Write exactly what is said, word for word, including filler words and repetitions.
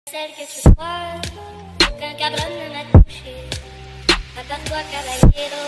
Ser que tu cuarto, que cabrón me touché, a tanto a caballero.